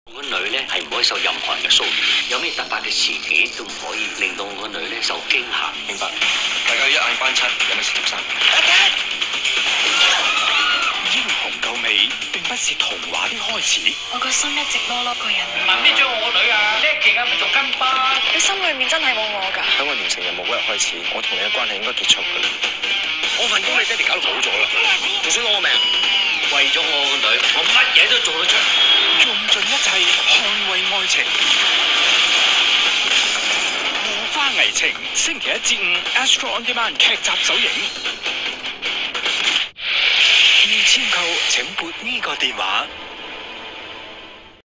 我個女咧係唔可以受任何人嘅騷擾，有咩突發嘅事件都唔可以令到我個女咧受驚嚇。 明白。大家一眼關七，有咩事發生？ 英雄救美並不是童話的開始。 我個心一直囉囉個人。 問邊張我女啊？叻極啊，咪做跟班。 你心裏面真係冇我㗎。 喺我完成任務嗰日開始，我同你嘅關係應該結束㗎啦。我份工你爹哋搞到冇咗啦，仲想攞我命？ 為咗我個女，我乜嘢都做得出。 用盡一切捍衛愛情，護花危情，星期一至五 Astro On Demand 劇集首映。要簽購請撥呢個電話。